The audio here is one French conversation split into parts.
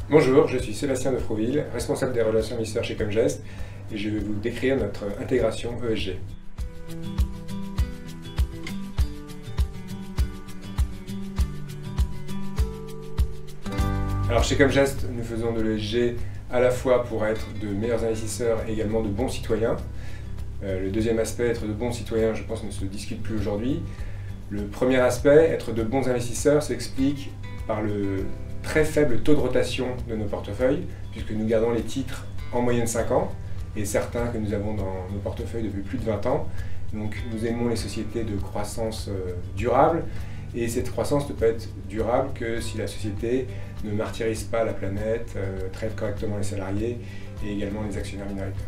Bonjour, je suis Sébastien de Frouville, responsable des relations investisseurs chez Comgest, et je vais vous décrire notre intégration ESG. Alors chez Comgest, nous faisons de l'ESG à la fois pour être de meilleurs investisseurs et également de bons citoyens. Le deuxième aspect, être de bons citoyens, je pense, ne se discute plus aujourd'hui. Le premier aspect, être de bons investisseurs, s'explique par le très faible taux de rotation de nos portefeuilles, puisque nous gardons les titres en moyenne 5 ans, et certains que nous avons dans nos portefeuilles depuis plus de 20 ans. Donc nous aimons les sociétés de croissance durable, et cette croissance ne peut être durable que si la société ne martyrise pas la planète, traite correctement les salariés et également les actionnaires minoritaires.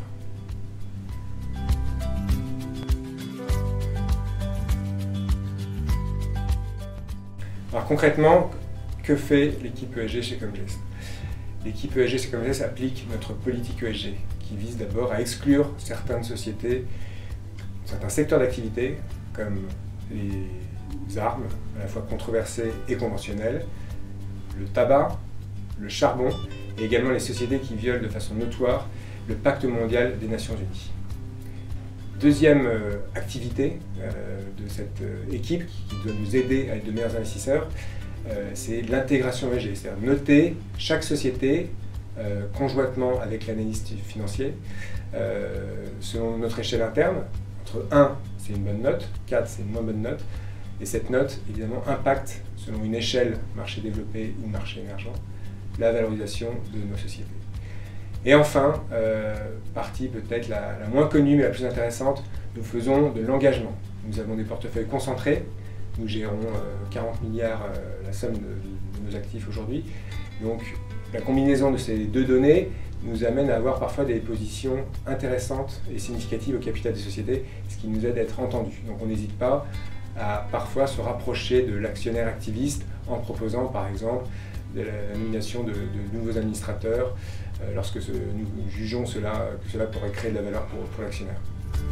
Alors concrètement, que fait l'équipe ESG chez Comgest? L'équipe ESG chez Comgest applique notre politique ESG, qui vise d'abord à exclure certaines sociétés, certains secteurs d'activité, comme les armes, à la fois controversées et conventionnelles, le tabac, le charbon, et également les sociétés qui violent de façon notoire le pacte mondial des Nations Unies. Deuxième activité de cette équipe qui doit nous aider à être de meilleurs investisseurs, c'est l'intégration ESG, c'est-à-dire noter chaque société conjointement avec l'analyste financier selon notre échelle interne. Entre 1, c'est une bonne note, 4, c'est une moins bonne note, et cette note, évidemment, impacte, selon une échelle marché développé ou marché émergent, la valorisation de nos sociétés. Et enfin, partie peut-être la moins connue mais la plus intéressante, nous faisons de l'engagement. Nous avons des portefeuilles concentrés, nous gérons 40 milliards, la somme de nos actifs aujourd'hui. Donc la combinaison de ces deux données nous amène à avoir parfois des positions intéressantes et significatives au capital des sociétés, ce qui nous aide à être entendus. Donc on n'hésite pas à parfois se rapprocher de l'actionnaire activiste en proposant par exemple de la nomination de nouveaux administrateurs lorsque nous jugeons que cela pourrait créer de la valeur pour l'actionnaire.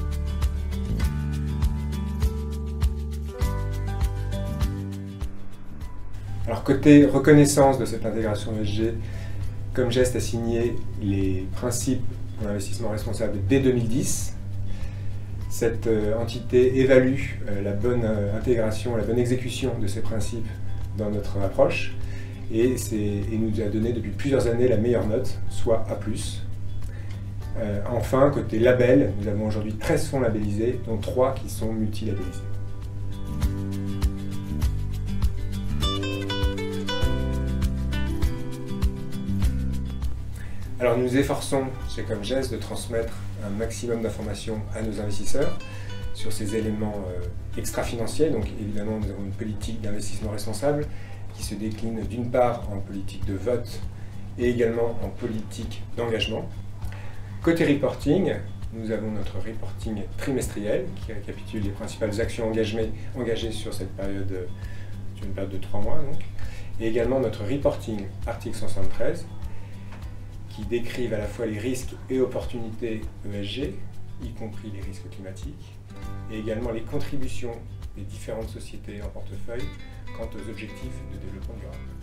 Alors côté reconnaissance de cette intégration ESG, Comgest a signé les principes pour l'investissement responsable dès 2010. Cette entité évalue la bonne intégration, la bonne exécution de ces principes dans notre approche et nous a donné depuis plusieurs années la meilleure note, soit A+. Enfin, côté label, nous avons aujourd'hui 13 fonds labellisés, dont 3 qui sont multilabellisés. Alors nous nous efforçons chez Comgest de transmettre un maximum d'informations à nos investisseurs sur ces éléments extra-financiers. Donc évidemment nous avons une politique d'investissement responsable qui se décline d'une part en politique de vote et également en politique d'engagement. Côté reporting, nous avons notre reporting trimestriel qui récapitule les principales actions engagées sur cette période, une période de 3 mois donc, et également notre reporting article 173 qui décrivent à la fois les risques et opportunités ESG, y compris les risques climatiques, et également les contributions des différentes sociétés en portefeuille quant aux objectifs de développement durable.